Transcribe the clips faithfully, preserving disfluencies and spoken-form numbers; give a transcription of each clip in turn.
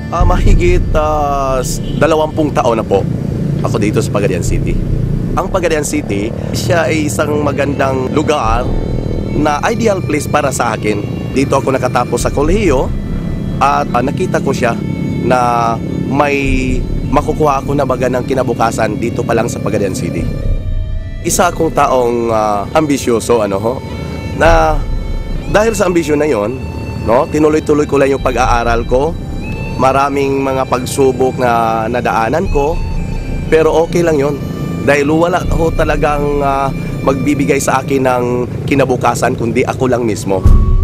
Uh, mahigit uh, dalawampung taon na po ako dito sa Pagadian City. Ang Pagadian City, siya ay isang magandang lugar na ideal place para sa akin. Dito ako nakatapos sa kolehiyo at uh, nakita ko siya na may makukuha ako na baga ng kinabukasan dito pa lang sa Pagadian City. Isa akong taong uh, ambisyoso, ano ho, na dahil sa ambisyon na yon, no, tinuloy-tuloy ko lang yung pag-aaral ko. Maraming mga pagsubok na nadaanan ko, pero okay lang yon dahil wala ako talagang uh, magbibigay sa akin ng kinabukasan kundi ako lang mismo.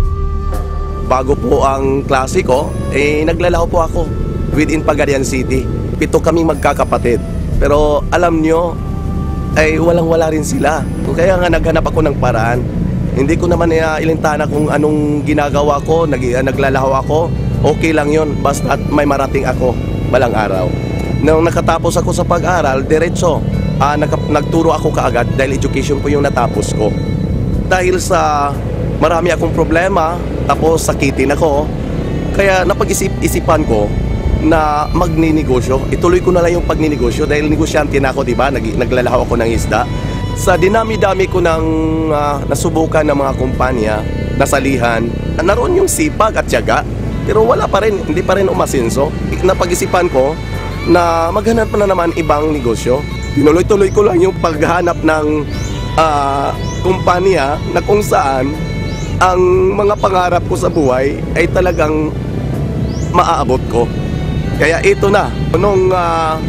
Bago po ang klase ko, eh, naglalaho po ako within Pagadian City. Pito kami magkakapatid, pero alam nyo, ay walang-wala rin sila. Kaya nga naghanap ako ng paraan. Hindi ko naman uh, ilintana kung anong ginagawa ko, nag, uh, naglalaho ako. Okay lang yon, basta may marating ako balang araw. Nung nakatapos ako sa pag-aral, diretso, uh, nag nagturo ako kaagad dahil education po yung natapos ko. Dahil sa marami akong problema, tapos sakitin ako, kaya napag-isip-isipan ko na magninegosyo. Ituloy ko na lang yung pagninegosyo dahil negosyante na ako, di ba? Nag naglalaho ako ng isda. Sa dinami-dami ko ng uh, nasubukan ng mga kumpanya, nasalihan, naroon yung sipag at tiyaga. Pero wala pa rin, hindi pa rin umasinso. Napag-isipan ko na maghanap na naman ibang negosyo. Tinuloy-tuloy ko lang yung paghanap ng uh, kumpanya na kung saan ang mga pangarap ko sa buhay ay talagang maaabot ko. Kaya ito na, nung uh,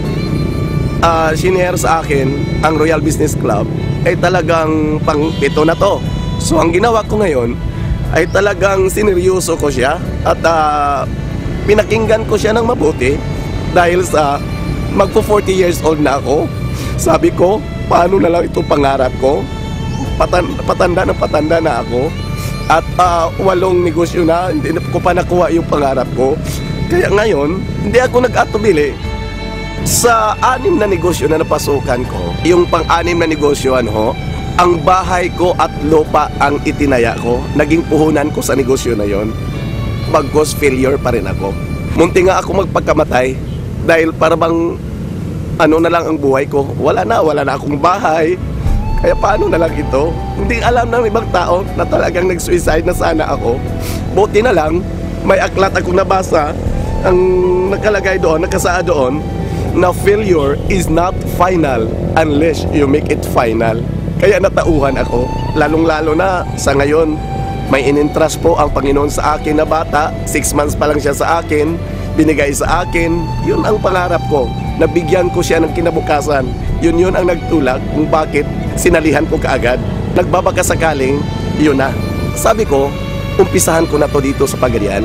uh, shinare sa akin ang Royal Business Club ay talagang pang ito na to. So ang ginawa ko ngayon ay talagang sineryoso ko siya at uh, pinakinggan ko siya ng mabuti dahil sa magpo forty years old na ako. Sabi ko, paano na lang ito pangarap ko? Patan patanda ng patanda na ako at uh, walong negosyo na, hindi ko pa nakuha yung pangarap ko. Kaya ngayon, hindi ako nag-atubili sa anim na negosyo na napasukan ko. Yung pang-anim na negosyo, ano, ang bahay ko at lupa ang itinaya ko. Naging puhunan ko sa negosyo na yon. Bagkos failure pa rin ako. Munti nga ako magpagkamatay dahil para bang ano na lang ang buhay ko. Wala na, wala na akong bahay. Kaya paano na lang ito? Hindi alam ng ibang tao na talagang nag-suicide na sana ako. Buti na lang, may aklat akong nabasa. Ang nakalagay doon, nakasaad doon, na failure is not final unless you make it final. Kaya natauhan ako, lalong-lalo na sa ngayon, may in-entrust po ang Panginoon sa akin na bata. Six months pa lang siya sa akin, binigay sa akin. Yun ang pangarap ko, nabigyan ko siya ng kinabukasan. Yun yun ang nagtulak kung bakit sinalihan ko kaagad. Nagbabaka sakaling, yun na. Sabi ko, umpisahan ko na to dito sa Pagadian.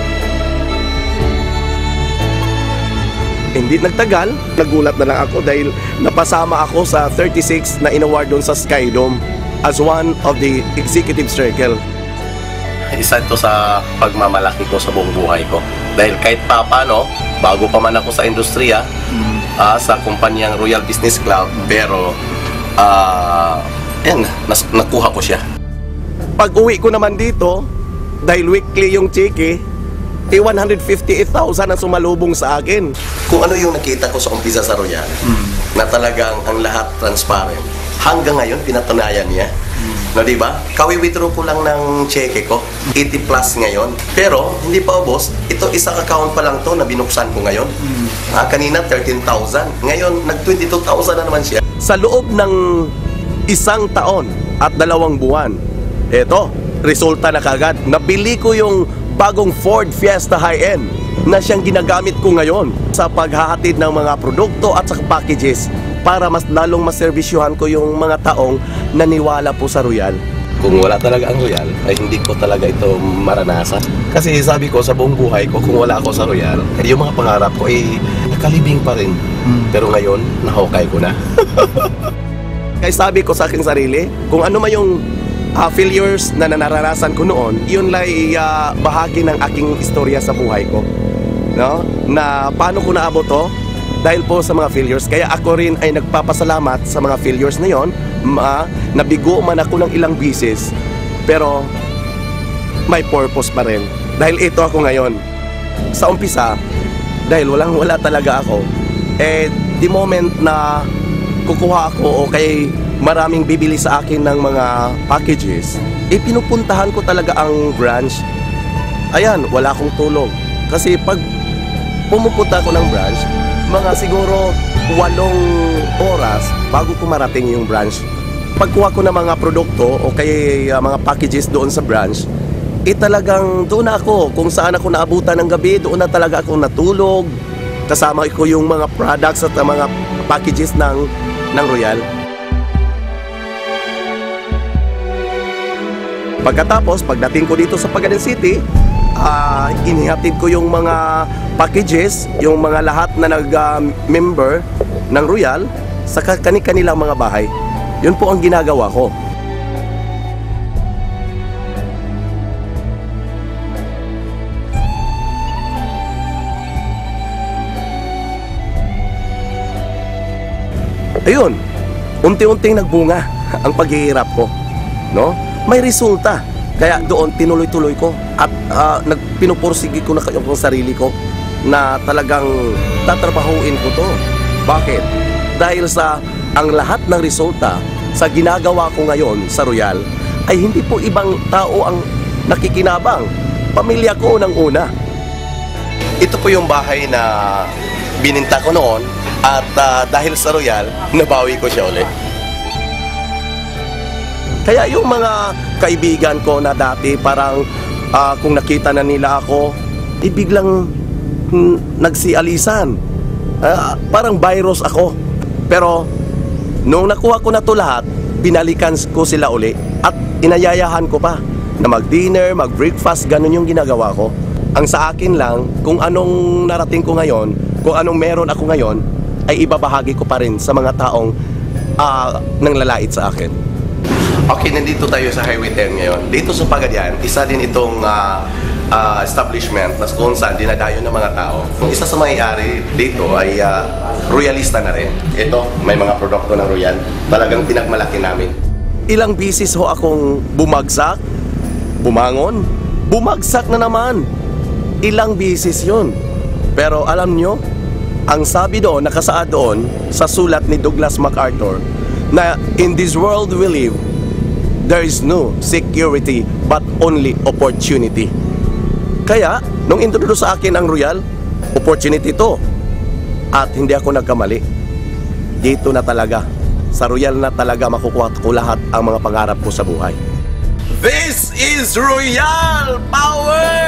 Hindi nagtagal, nagulat na lang ako dahil napasama ako sa thirty-six na in-award doon sa Skydome as one of the executive circle. Isa ito sa pagmamalaki ko sa buong buhay ko. Dahil kahit pa paano, bago pa man ako sa industriya, mm. uh, sa kumpanyang Royal Business Club, pero uh, yan, nas nakuha ko siya. Pag uwi ko naman dito, dahil weekly yung chiki, eh one hundred fifty-eight thousand ang sumalubong sa akin. Kung ano yung nakita ko sa umpisa sa Royal, mm. na talagang ang lahat transparent. Hanggang ngayon, pinatunayan niya. Mm. No, diba? Kawi-withdraw ko lang ng cheque ko, eighty plus ngayon. Pero, hindi pa ubos, ito isang account pa lang to na binuksan ko ngayon. Mm. Ah, kanina, thirteen thousand. Ngayon, nag twenty-two thousand na naman siya. Sa loob ng isang taon at dalawang buwan, eto, resulta na kagad. Nabili ko yung bagong Ford Fiesta High-End na siyang ginagamit ko ngayon sa paghahatid ng mga produkto at sa packages para mas lalong maservisyohan ko yung mga taong naniwala po sa Royal. Kung wala talaga ang Royal, ay hindi ko talaga ito maranasan. Kasi sabi ko sa buong buhay ko, kung wala ako sa Royal, yung mga pangarap ko ay nakalibing pa rin. Hmm. Pero ngayon, nahukay ko na. Kaya sabi ko sa aking sarili, kung ano man yung Uh, failures na naranasan ko noon, yun lang uh, bahagi ng aking istorya sa buhay ko, no? Na paano ko naabot to? Dahil po sa mga failures. Kaya ako rin ay nagpapasalamat sa mga failures na yon. Ma, nabigo man ako ng ilang bisis, pero may purpose pa rin. Dahil ito ako ngayon. Sa umpisa, dahil walang wala talaga ako. Eh, the moment na kukuha ako o kay maraming bibili sa akin ng mga packages, eh pinupuntahan ko talaga ang branch. Ayan, wala akong tulog. Kasi pag pumupunta ako ng branch, mga siguro walong oras bago ko marating yung branch. Pagkuha ko ng mga produkto o kay uh, mga packages doon sa branch, eh talagang doon na ako. Kung saan ako naabutan ng gabi, doon na talaga ako natulog. Kasama ko yung mga products at uh, mga packages ng, ng Royal. Pagkatapos, pagdating ko dito sa Pagayan City, uh, inihatid ko yung mga packages, yung mga lahat na nag-member uh, ng Royal sa kani-kanilang mga bahay. Yun po ang ginagawa ko. Ayun, unti-unting nagbunga ang paghihirap ko, no? May resulta. Kaya doon tinuloy-tuloy ko at uh, nagpinupursige ko na yung sarili ko na talagang tatrabahuin ko to. Bakit? Dahil sa ang lahat ng resulta sa ginagawa ko ngayon sa Royal ay hindi po ibang tao ang nakikinabang. Pamilya ko ng una. Ito po yung bahay na bininta ko noon at uh, dahil sa Royal, nabawi ko siya ulit. Kaya yung mga kaibigan ko na dati parang uh, kung nakita na nila ako, ibiglang hmm, nagsialisan. Uh, parang virus ako. Pero nung nakuha ko na to lahat, binalikan ko sila uli at inayayahan ko pa na mag-dinner, mag-breakfast, ganun yung ginagawa ko. Ang sa akin lang, kung anong narating ko ngayon, kung anong meron ako ngayon, ay ibabahagi ko pa rin sa mga taong uh, nanglalait sa akin. Okay, nandito tayo sa Highway ten ngayon. Dito sa Pagayan, isa din itong uh, uh, establishment na kung saan dinadayo ng mga tao. Kung isa sa may-ari dito ay uh, royalista na rin. Ito, may mga produkto ng Royal. Talagang pinagmalaki namin. Ilang bisis ho akong bumagsak, bumangon, bumagsak na naman. Ilang bisis yun. Pero alam nyo, ang sabi doon, nakasaad doon sa sulat ni Douglas MacArthur na in this world we live, there is no security but only opportunity. Kaya, nung introduce sa akin ang Royal, opportunity to. At hindi ako nagkamali. Dito na talaga. Sa Royal na talaga makukuha ko lahat ang mga pangarap ko sa buhay. This is Royal Power!